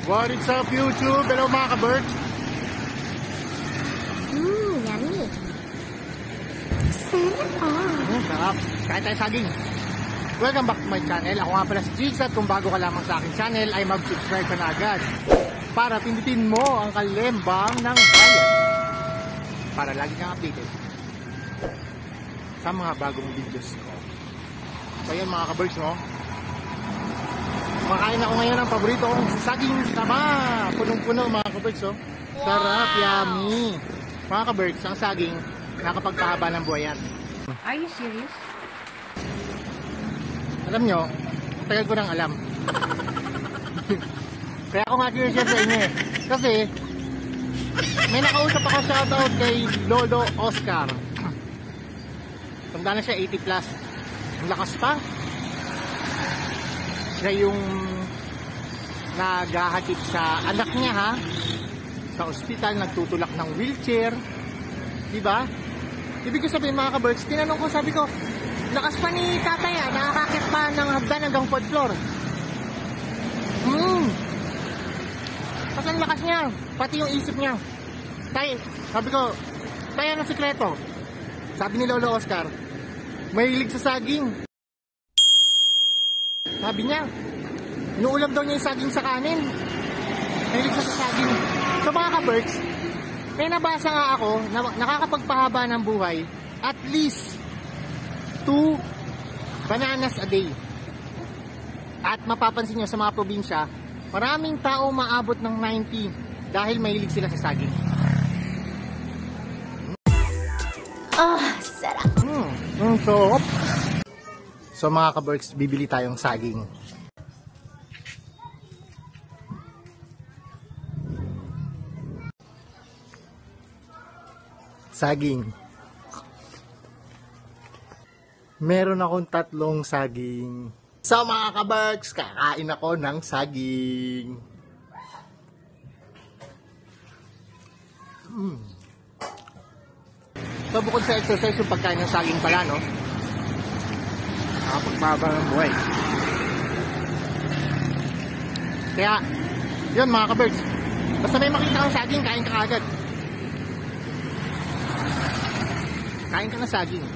What is up, YouTube? Hello mga ka-birds. Yummy. Sarap. Kain tayo saging. Welcome back to my channel. Ako nga pala si Jigs at kung bago ka lamang sa aking channel ay mag-subscribe ka na agad para pindutin mo ang kalembang ng bayan para lagi kang updated sa mga bagong videos ko. So yun mga ka-birds, no? Makain ako ngayon ng paborito kong saging sama. Punong-puno mga ka-birds, oh. Sarap, yummy. Mga ka-birds, ang saging nakapagpahaba ng buhay yan. Are you serious? Alam nyo, tagal ko nang alam. Kaya ako nga curious sa inyo eh. Kasi, may nakausap ako, shoutout kay Lolo Oscar. Tanda na siya, 80 plus. Ang lakas pa. Siya yung naghahatid sa anak niya, ha? Sa ospital, nagtutulak ng wheelchair. Diba? Ibig ko sabihin mga ka-birds, tinanong ko, sabi ko, lakas pa ni tatay, nakakakit pa ng hagdan hanggang 4th floor. Kasi ang lakas niya, pati yung isip niya. Tay, sabi ko, tay, anong sikreto? Sabi ni Lolo Oscar, mahilig sa saging. Sabi niya, inuulam daw niya yung saging sa kanin. Mahilig siya sa saging. So mga ka-birds, may nabasa nga ako na nakakapagpahaba ng buhay at least 2 bananas a day. At mapapansin nyo sa mga probinsya, maraming tao maabot ng 90 dahil mahilig sila sa saging. Sarap. So mga ka-birds, bibili tayong saging. Saging. Meron akong 3 saging. So mga ka-birds, kakain ako ng saging. So bukod sa exercise, yung pagkain ng saging pala, no? Nakapagpahaba ng buhay. Kaya, yun mga ka-birds, basta may makita kang saging, kain ka agad. Kain ka na saging.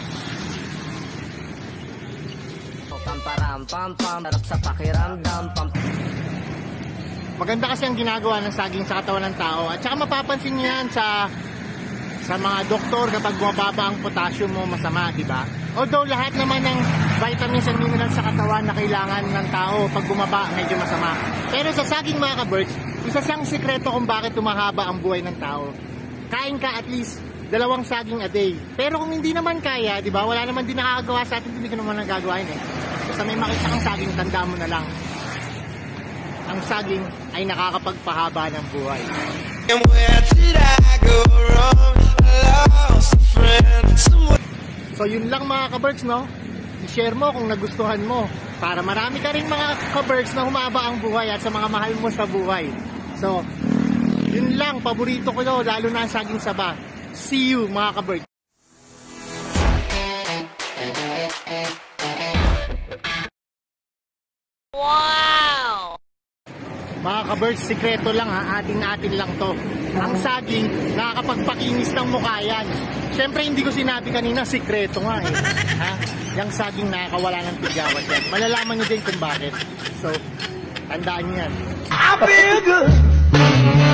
Harap sa pakiramdam. Maganda kasi ang ginagawa ng saging sa katawan ng tao. At saka mapapansin niyo yan sa mga doktor kapag bumababa ang potassium mo, masama, di ba? Although lahat naman ng vitamins and minerals sa katawan na kailangan ng tao pag bumaba, medyo masama. Pero sa saging mga ka-birds, isa siyang sikreto kung bakit tumahaba ang buhay ng tao. Kain ka at least 2 saging a day. Pero kung hindi naman kaya, di ba? Wala naman din nakakagawa sa atin, hindi ko naman nagagawa yun eh. Basta may makita kang saging, tandaan mo na lang. Ang saging ay nakakapagpahaba ng buhay. So yun lang mga ka-birds, no? I-share mo kung nagustuhan mo para marami ka rin mga ka-birds na humaba ang buhay at sa mga mahal mo sa buhay. So, yun lang, paborito ko yun, lalo na ang saging saba. See you mga ka-birds. Wow! Mga ka-birds, sikreto lang ha, atin lang to. Ang saging, nakakapagpakinis ng mukha yan. Siyempre hindi ko sinabi kanina, sikreto nga eh. Ha? Yung saging nakakawala ng tigawat yan. Malalaman nyo din kung bakit. So, tandaan nyo yan. I feel good.